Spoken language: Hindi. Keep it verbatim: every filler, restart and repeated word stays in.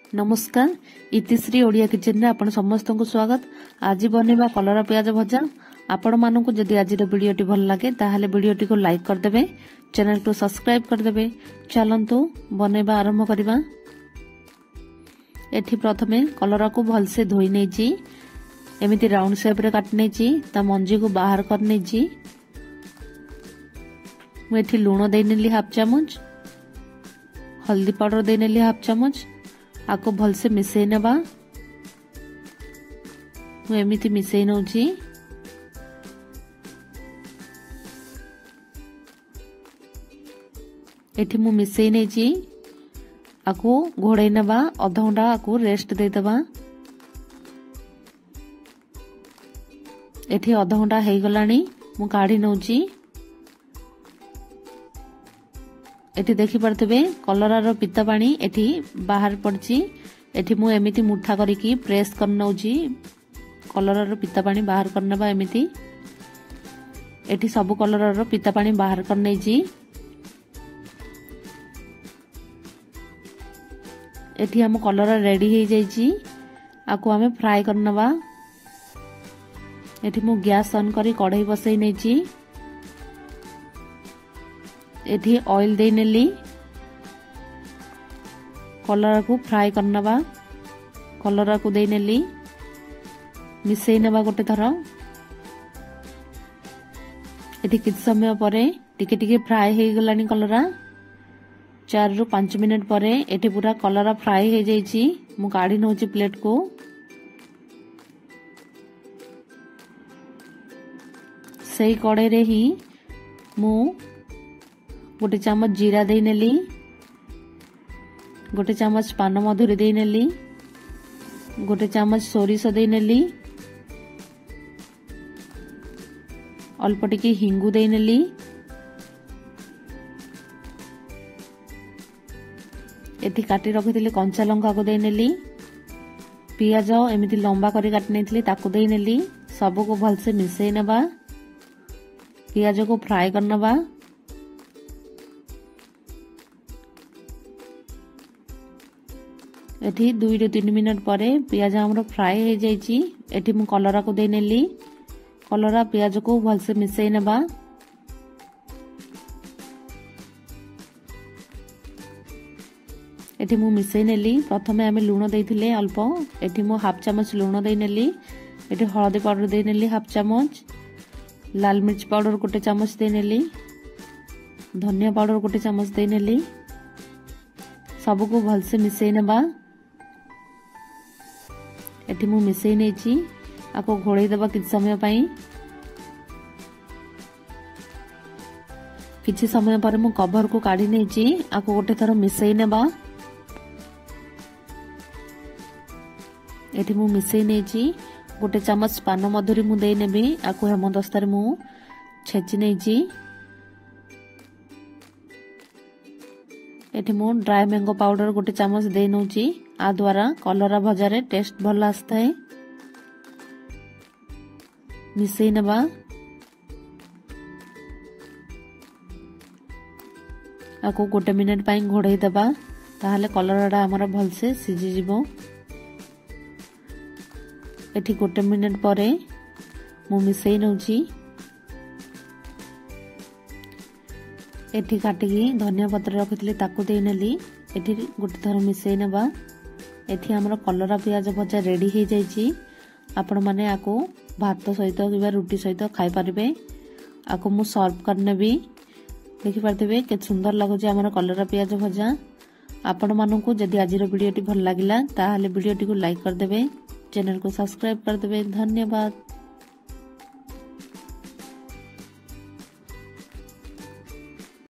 नमस्कार इतिश्री ओडिया किचन में आपण समस्त को स्वागत। आज बनवा कलरा प्याज भजा। आपण मानक जदि आज वीडियोटी भल लगे ताहले वीडियोटी को लाइक करदेबे, चैनल को सब्सक्राइब करदेबे। चलंतु बनवा आरंभ करबा। एठी प्रथमे कलरा को भलसे धोई नेची, एमिति राउंड शेप रे काट नेची, ता मंजी को बाहर कर नेची। मु एठी लूण दे नेली हाफ चामच, हल्दी पाउडर दे नेली हाफ चामच। आको भलसे मिसई नेबा। मु एमिति मिसई नउची। एठी मु मिसई नेची, आको घोड़े नेबा। आधा घंटा आको रेस्ट दे देबा। एठी आधा घंटा हेई गलानी, मु काढी नउची। एठी देखि परतबे कलरा रो पिता पानी एठी बाहर पड़ची। एठी मु एमिति मुठा करिकी प्रेस कर नउची। कलरा रो पिता पानी बाहर करनेबा एमिति। एठी सब कलरा रो पिता पानी बाहर कर नेजी। एठी हम कलरा रेडी हे जाईची। आको हमें फ्राई करनबा। एठी मु गैस ऑन करी कढ़ाई बसई नेची। एठी ऑयल दे नेली। कलरा को फ्राई करनबा। कलरा को दे नेली, मिसई नेबा गोटे थर। एठी किछ समय परे टिके टिके फ्राई हे गलानी कलरा। चार रु पांच मिनट परे एठी पूरा कलरा फ्राई हे जाईची। मु काढी नउची प्लेट को। सही कड़े रे ही मु गोटे चामच जीरा दे नेली, गोटे चामच पान मधुरी दे नेली, गोटे चामच सोरिष दे नेली, अल्प टिके हिंगु दे नेली। एठी काटी रखिथिले कंचा लंका को दे नेली। पियाज एमिति लंबा करी काटी नेथिले ताको दे नेली। सब को भलसे मिसई नेबा। पियाज को फ्राई करनबा। एठी दुई रु तीन मिनट परे पियाज हमरो फ्राई हे जाईची। एठी मु कलरा को दे नेली। कलरा पियाज को भलसे मिसई नेबा। एठी मु मिसई नेली। प्रथमे आमे लूण देइथिले अल्प। एठी मु हाफ चामच लूण दे नेली। एठी हळदी पाउडर दे नेली हाफ चामच, लाल मिर्च पाउडर गोटे चामच दे नेली, धनिया पाउडर गोटे चामच दे नेली। सब को भलसे मिसई नेबा। एठी मु मिसई नेची। आको घोड़े देबा किछ समय पई। किछि समय पर मु कवर को काढी नेची। आको गोटे थर मिसई नेबा। एठी मु मिसई नेची। गोटे चामच पान मधुरी मु दे नेबी। आको हेमदस्तार मु छेची नेची। एठी मु ड्राई मैंगो पाउडर गोटे चामच दे नउची। आ द्वारा कलरा भजा रे टेस्ट भल आस्ता है। मिसई नेबा। आको गोटे मिनिट पाई घोड़े देबा, ताहले कलराडा हमर भलसे सिझी जिवो। एठी गोटे मिनिट परे मु मिसई नउची। एठी काटिकी धनिया पत्र रखिथिले ताकू दे नेली। एठी गोटे थर मिसई नेबा। एठी हमर कलरा प्याज भजा रेडी हे जाईची। आपण माने आको भात सहित किबा रोटी सहित खाई परिबे। आको मु सर्व करनेबी। देखि परथिबे के सुंदर लागुची हमर कलरा प्याज भजा। आपण मानकू जदि आजिर वीडियोटी भल लागिला ताहाले वीडियोटी को लाइक कर देबे, चैनल को सब्सक्राइब कर देबे। धन्यवाद।